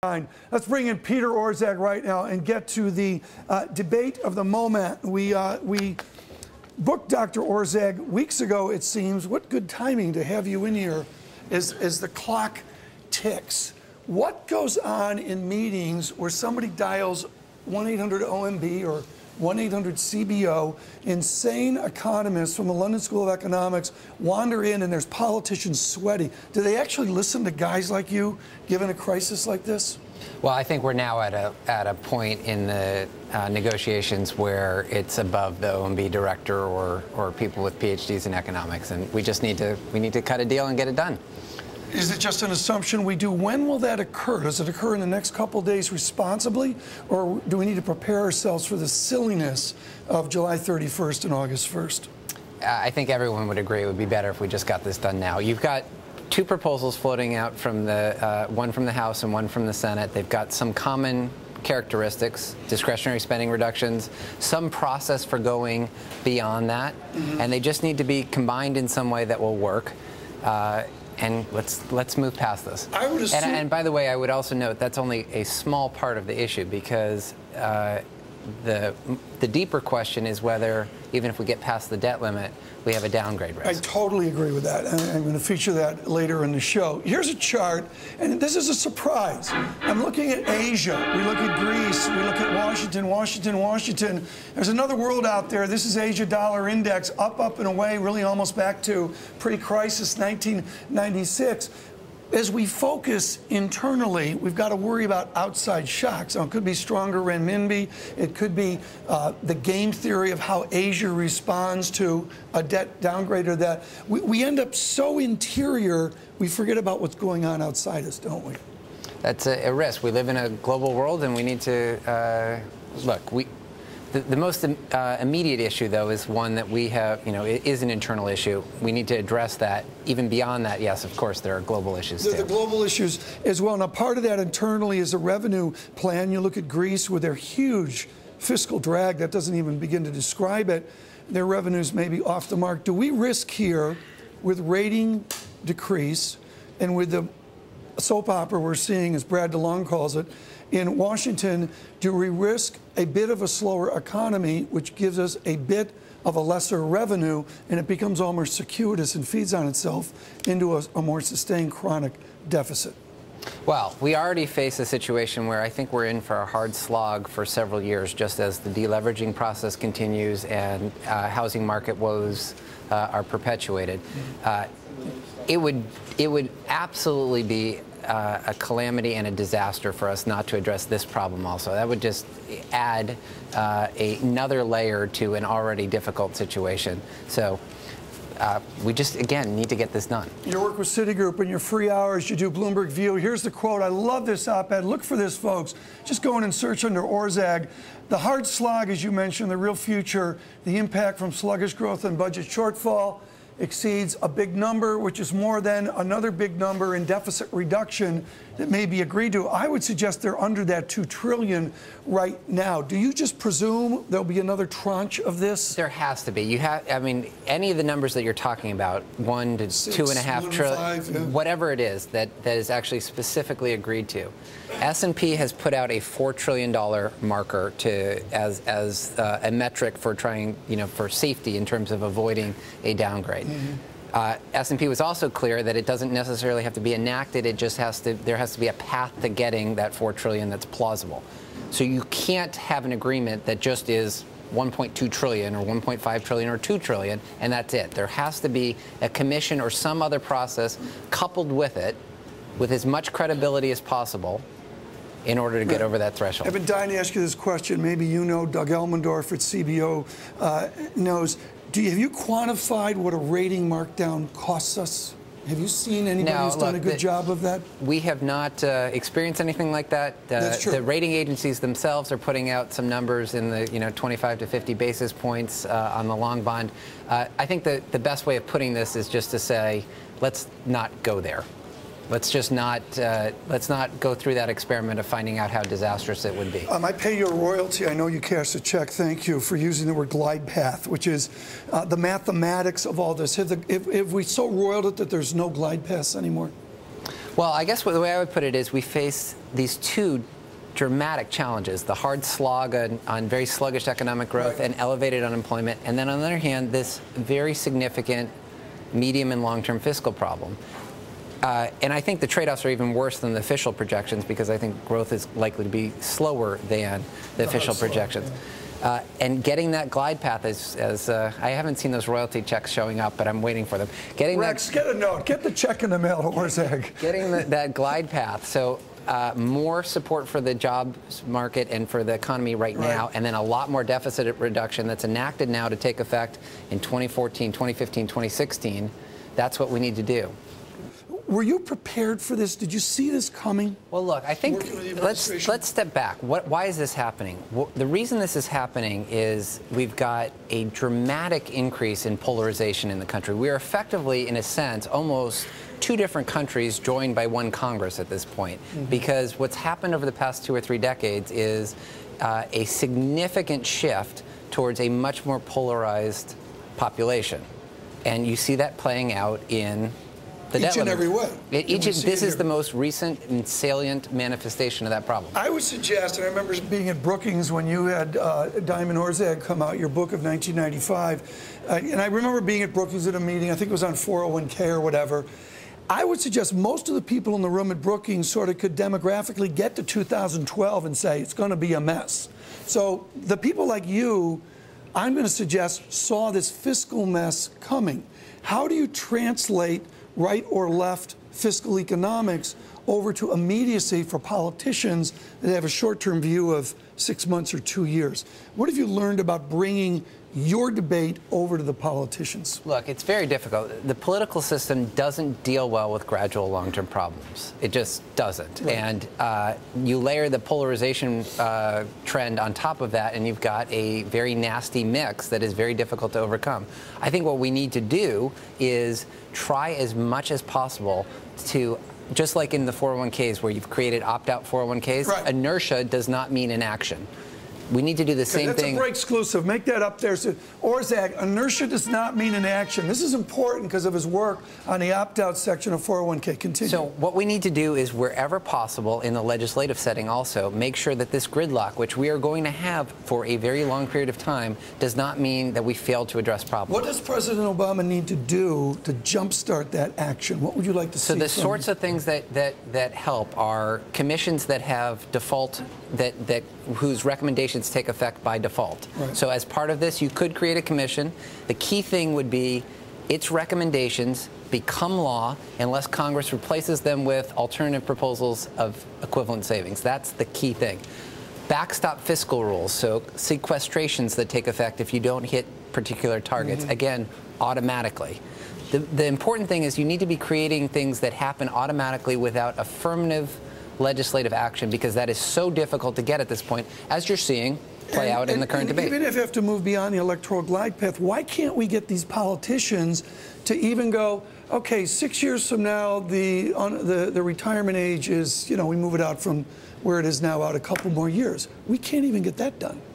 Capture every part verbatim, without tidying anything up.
Let's bring in Peter Orszag right now and get to the uh, debate of the moment. We, uh, we booked Doctor Orszag weeks ago, it seems. What good timing to have you in here as, as the clock ticks. What goes on in meetings where somebody dials one eight hundred O M B or one eight hundred C B O, insane economists from the London School of Economics wander in and there's politicians sweaty. Do they actually listen to guys like you given a crisis like this? Well, I think we're now at a at a point in the uh, negotiations where it's above the O M B director or or people with P H Ds in economics, and we just need to we need to cut a deal and get it done. Is it just an assumption we do? When will that occur? Does it occur in the next couple of days responsibly, or do we need to prepare ourselves for the silliness of July thirty-first and August first? Uh, I think everyone would agree it would be better if we just got this done now. You've got two proposals floating out from the uh, one from the House and one from the Senate. They've got some common characteristics: discretionary spending reductions, some process for going beyond that, mm-hmm. and they just need to be combined in some way that will work. Uh, And let's let's move past this. I would assume. And, and by the way, I would also note that's only a small part of the issue, because uh, the the deeper question is whether, even if we get past the debt limit, we have a downgrade risk. I totally agree with that. And I'm going to feature that later in the show. Here's a chart, and this is a surprise. I'm looking at Asia. We look at Greece. We look at Washington, Washington, Washington. There's another world out there. This is Asia Dollar Index, up, up, and away, really almost back to pre-crisis nineteen ninety-six. As we focus internally, we've got to worry about outside shocks. Now, it could be stronger renminbi. It could be uh, the game theory of how Asia responds to a debt downgrade or that. We, we end up so interior, we forget about what's going on outside us, don't we? That's a, a risk. We live in a global world, and we need to uh, look. We. The, the most uh, immediate issue, though, is one that we have, you know, it is an internal issue. We need to address that. Even beyond that, yes, of course, there are global issues, the, too. The global issues as well. Now, part of that internally is a revenue plan. You look at Greece with their huge fiscal drag. That doesn't even begin to describe it. Their revenues may be off the mark. Do we risk here, with rating decrease and with the soap opera we're seeing, as Brad DeLong calls it, in Washington, do we risk a bit of a slower economy, which gives us a bit of a lesser revenue, and it becomes almost circuitous and feeds on itself into a, a more sustained chronic deficit? Well, we already face a situation where I think we're in for a hard slog for several years, just as the deleveraging process continues and uh, housing market woes uh, are perpetuated. Uh, it would, it would absolutely be Uh, a calamity and a disaster for us not to address this problem also. That would just add uh, a, another layer to an already difficult situation. So uh, we just, again, need to get this done. You work with Citigroup in your free hours. You do Bloomberg View. Here's the quote. I love this op-ed. Look for this, folks. Just go in and search under Orszag. The hard slog, as you mentioned, the real future, the impact from sluggish growth and budget shortfall exceeds a big number, which is more than another big number in deficit reduction that may be agreed to. I would suggest they're under that two trillion right now. Do you just presume there'll be another tranche of this? There has to be. You have, I mean, any of the numbers that you're talking about, one to Six, two and a half trillion, five, yeah. whatever it is that, that is actually specifically agreed to. S and P has put out a four trillion dollar marker to as as uh, a metric for trying, you know, for safety in terms of avoiding a downgrade. Mm-hmm. Uh, S and P was also clear that it doesn't necessarily have to be enacted. It just has to. There has to be a path to getting that four trillion that's plausible. So you can't have an agreement that just is one point two trillion or one point five trillion or two trillion, and that's it. There has to be a commission or some other process coupled with it, with as much credibility as possible, in order to get over that threshold. I've been dying to ask you this question. Maybe you know, Doug Elmendorf at C B O uh, knows. Do you, have you quantified what a rating markdown costs us? Have you seen anybody no, who's look, done a good the, job of that? We have not uh, experienced anything like that. Uh, That's true. The rating agencies themselves are putting out some numbers in the you know twenty-five to fifty basis points uh, on the long bond. Uh, I think the the best way of putting this is just to say, let's not go there. Let's just not uh, let's not go through that experiment of finding out how disastrous it would be. Um, I pay you a royalty. I know you cashed a check. Thank you for using the word glide path, which is uh, the mathematics of all this. Have, the, have, have we so roiled it that there's no glide paths anymore? Well, I guess the way I would put it is we face these two dramatic challenges, the hard slog on, on very sluggish economic growth right. and elevated unemployment, and then on the other hand, this very significant medium and long-term fiscal problem. Uh, and I think the trade-offs are even worse than the official projections because I think growth is likely to be slower than the, the official projections. Yeah. Uh, and getting that glide path is, as uh, I haven't seen those royalty checks showing up, but I'm waiting for them. Getting Rex, that, get a note. Get the check in the mail to Orszag. Getting the, that glide path. So uh, more support for the jobs market and for the economy right, right now, and then a lot more deficit reduction that's enacted now to take effect in twenty fourteen, twenty fifteen, twenty sixteen. That's what we need to do. Were you prepared for this? Did you see this coming? Well, look, I think let's let's step back. What, why is this happening? Well, the reason this is happening is we've got a dramatic increase in polarization in the country. We are effectively, in a sense, almost two different countries joined by one Congress at this point. Mm-hmm. Because what's happened over the past two or three decades is uh, a significant shift towards a much more polarized population. And you see that playing out in the each and every way. It, each is, this is the most recent and salient manifestation of that problem. I would suggest, and I remember being at Brookings when you had uh, Diamond Orszag come out, your book of nineteen ninety-five, uh, and I remember being at Brookings at a meeting, I think it was on four oh one K or whatever. I would suggest most of the people in the room at Brookings sort of could demographically get to two thousand twelve and say it's going to be a mess. So the people like you, I'm going to suggest, saw this fiscal mess coming. How do you translate right or left fiscal economics over to immediacy for politicians that have a short-term view of six months or two years? What have you learned about bringing your debate over to the politicians? Look, it's very difficult. The political system doesn't deal well with gradual long-term problems. It just doesn't. Right. And uh, you layer the polarization uh, trend on top of that, and you've got a very nasty mix that is very difficult to overcome. I think what we need to do is try as much as possible to, just like in the four oh one Ks where you've created opt-out four oh one Ks, right. Inertia does not mean inaction. We need to do the same that's thing. That's a break exclusive. Make that up there. So, Orszag, inertia does not mean inaction. This is important because of his work on the opt-out section of four oh one K. Continue. So what we need to do is, wherever possible, in the legislative setting also, make sure that this gridlock, which we are going to have for a very long period of time, does not mean that we failed to address problems. What does President Obama need to do to jumpstart that action? What would you like to see? So the sorts of things that, that, that help are commissions that have default, that, that whose recommendations take effect by default. Right. So as part of this, you could create a commission. The key thing would be its recommendations become law unless Congress replaces them with alternative proposals of equivalent savings. That's the key thing. Backstop fiscal rules, so sequestrations that take effect if you don't hit particular targets, mm-hmm. again, automatically. The, the important thing is you need to be creating things that happen automatically without affirmative legislative action, because that is so difficult to get at this point, as you're seeing play and, out in and, the current and debate. Even if you have to move beyond the electoral glide path, why can't we get these politicians to even go, okay, six years from now, the, on, the, the retirement age is, you know, we move it out from where it is now out a couple more years. We can't even get that done.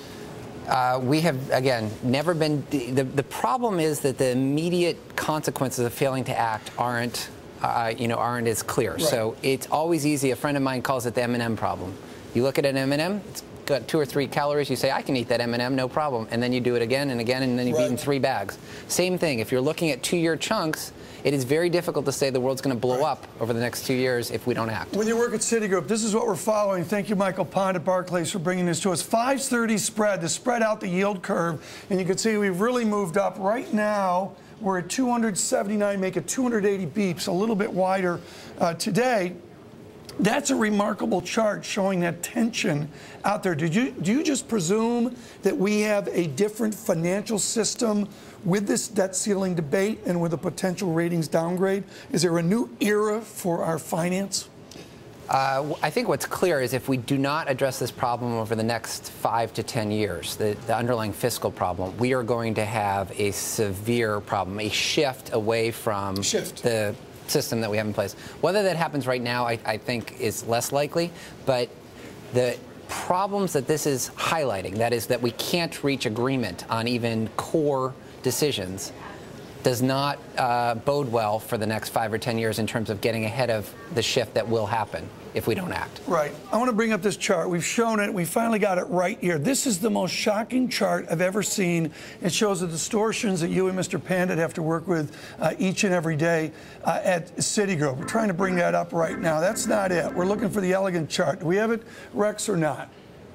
Uh, we have, again, never been, the, the problem is that the immediate consequences of failing to act aren't Uh, you know, aren't as clear. Right. So it's always easy. A friend of mine calls it the M and M problem. You look at an M and M, it's got two or three calories. You say, I can eat that M and M, no problem. And then you do it again and again, and then you've right. eaten three bags. Same thing. If you're looking at two-year chunks, it is very difficult to say the world's going to blow right. up over the next two years if we don't act. When you work at Citigroup, this is what we're following. Thank you, Michael Pond at Barclays, for bringing this to us. five thirty spread, to spread out the yield curve. And you can see we've really moved up. Right now, we're at two hundred seventy-nine, make it two hundred eighty beeps, a little bit wider uh, today. That's a remarkable chart showing that tension out there. Did you, do you just presume that we have a different financial system with this debt ceiling debate and with a potential ratings downgrade? Is there a new era for our finance? Uh, I think what's clear is if we do not address this problem over the next five to ten years, the, the underlying fiscal problem, we are going to have a severe problem, a shift away from shift. the system that we have in place. Whether that happens right now, I, I think is less likely, but the problems that this is highlighting, that is that we can't reach agreement on even core decisions, does not uh, bode well for the next five or ten years in terms of getting ahead of the shift that will happen if we don't act. Right. I want to bring up this chart. We've shown it. We finally got it right here. This is the most shocking chart I've ever seen. It shows the distortions that you and Mister Pandit have to work with uh, each and every day uh, at Citigroup. We're trying to bring that up right now. That's not it. We're looking for the elegant chart. Do we have it, Rex, or not?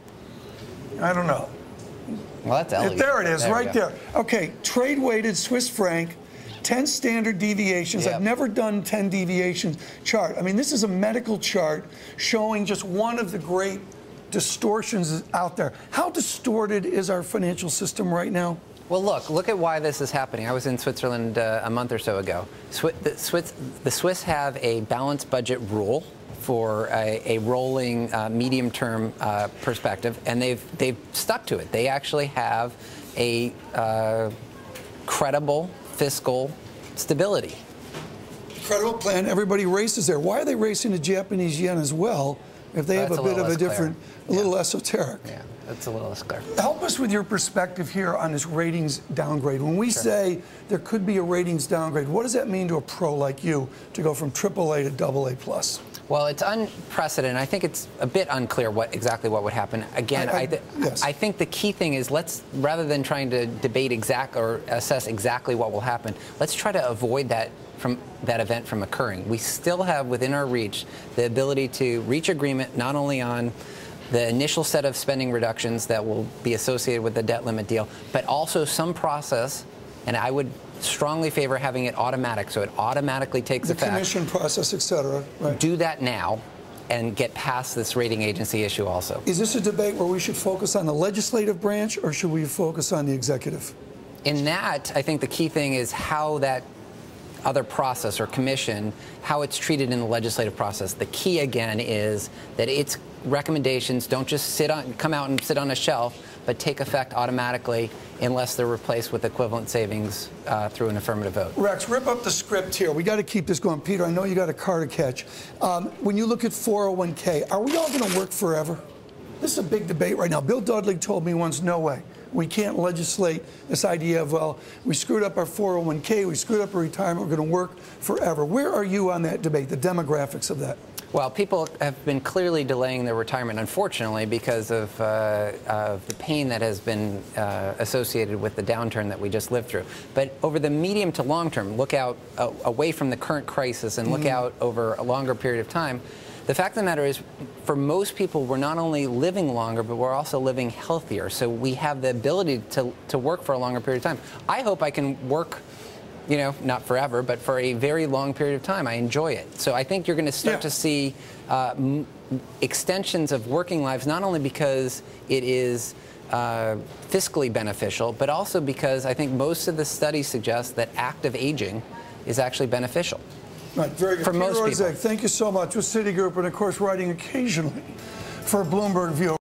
I don't know. Well, that's elegant. There it is, there right there. Okay, trade-weighted Swiss franc, ten standard deviations. Yep. I've never done ten deviations chart. I mean, this is a medical chart showing just one of the great distortions out there. How distorted is our financial system right now? Well, look, look at why this is happening. I was in Switzerland uh, a month or so ago. Swi the, Swiss, the Swiss have a balanced budget rule for a, a rolling uh, medium-term uh, perspective, and they've they've stuck to it. They actually have a uh, credible fiscal stability. Credible plan. Everybody races there. Why are they racing the Japanese yen as well if they That's have a, a bit of a clear. different, a yeah. little esoteric? Yeah, that's a little less clear. Help us with your perspective here on this ratings downgrade. When we Sure. say there could be a ratings downgrade, what does that mean to a pro like you to go from triple A to double A plus? Well, it's unprecedented. I think it's a bit unclear what exactly what would happen. Again, I, I, th yes. I think the key thing is let's, rather than trying to debate exact or assess exactly what will happen, let's try to avoid that from that event from occurring. We still have within our reach the ability to reach agreement not only on the initial set of spending reductions that will be associated with the debt limit deal, but also some process, and I would strongly favor having it automatic, so it automatically takes the effect. The commission process, et cetera. Right. Do that now and get past this rating agency issue also. Is this a debate where we should focus on the legislative branch, or should we focus on the executive? In that, I think the key thing is how that other process or commission, how it's treated in the legislative process. The key, again, is that its recommendations don't just sit on, come out and sit on a shelf, but take effect automatically unless they're replaced with equivalent savings uh, through an affirmative vote. Rex, rip up the script here. We got to keep this going. Peter, I know you got a car to catch. Um, when you look at four oh one K, are we all going to work forever? This is a big debate right now. Bill Dudley told me once, no way. We can't legislate this idea of, well, we screwed up our four oh one K, we screwed up our retirement, we're going to work forever. Where are you on that debate, the demographics of that? Well, people have been clearly delaying their retirement, unfortunately, because of, uh, of the pain that has been uh, associated with the downturn that we just lived through. But over the medium to long term, look out uh, away from the current crisis and look mm-hmm. out over a longer period of time. The fact of the matter is, for most people, we're not only living longer, but we're also living healthier. So we have the ability to, to work for a longer period of time. I hope I can work, you know, not forever, but for a very long period of time. I enjoy it. So I think you're going to start yeah. to see uh, m extensions of working lives, not only because it is uh, fiscally beneficial, but also because I think most of the studies suggest that active aging is actually beneficial. Right, very good. For Peter most Orszag, people. thank you so much with Citigroup, and of course writing occasionally for Bloomberg View.